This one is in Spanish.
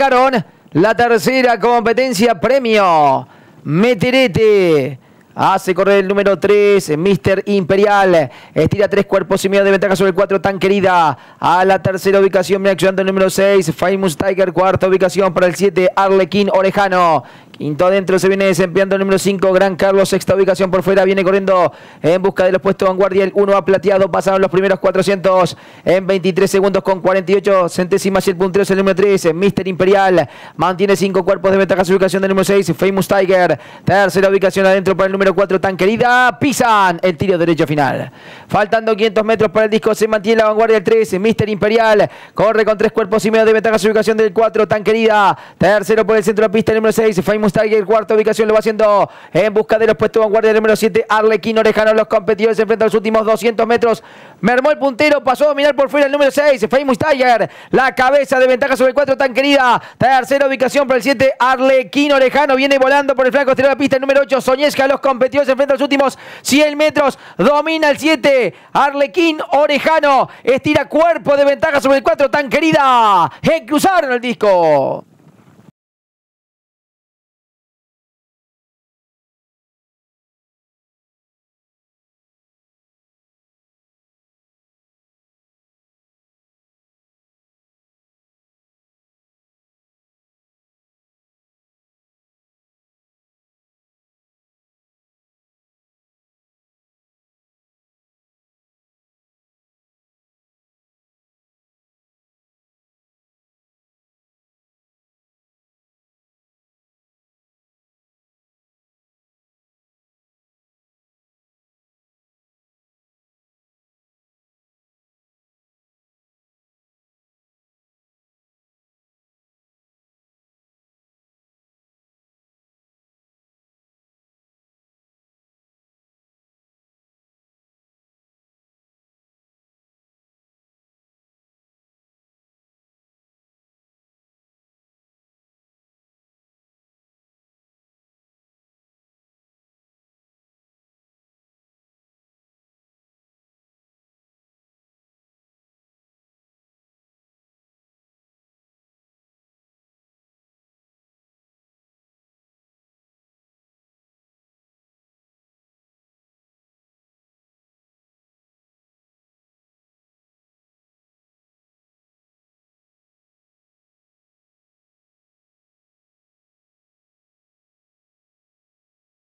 Largaron la tercera competencia, premio Meterete. Hace correr el número 3, Mr. Imperial. Estira 3 cuerpos y medio de ventaja sobre el 4, Tan Querida. A la tercera ubicación, viene ayudando el número 6, Famous Tiger. Cuarta ubicación para el 7, Arlequín Orejano. Quinto adentro se viene desempeñando el número 5, Gran Carlos. Sexta ubicación por fuera, viene corriendo en busca de los puestos vanguardia. El 1 ha plateado, pasaron los primeros 400 en 23 segundos con 48 centésimas. Y el puntero es el número 3, Mr. Imperial. Mantiene 5 cuerpos de ventaja su ubicación del número 6, Famous Tiger. Tercera ubicación adentro para el número 4, Tan Querida. Pisan el tiro derecho final. Faltando 500 metros para el disco, se mantiene la vanguardia el 3, Mr. Imperial. Corre con 3 cuerpos y medio de ventaja su ubicación del 4, Tan Querida. Tercero por el centro de la pista el número 6, Famous Tiger. Cuarta ubicación lo va haciendo en busca de los puestos de vanguardia el número 7, Arlequín Orejano. Los competidores se enfrentan a los últimos 200 metros. Mermó el puntero, pasó a dominar por fuera el número 6, Famous Tiger. La cabeza de ventaja sobre el 4, Tan Querida. Tercera ubicación para el 7, Arlequín Orejano. Viene volando por el flanco exterior de la pista el número 8, Soñesca. Los competidores se enfrentan a los últimos 100 metros. Domina el 7, Arlequín Orejano. Estira cuerpo de ventaja sobre el 4, Tan Querida. Cruzaron el disco.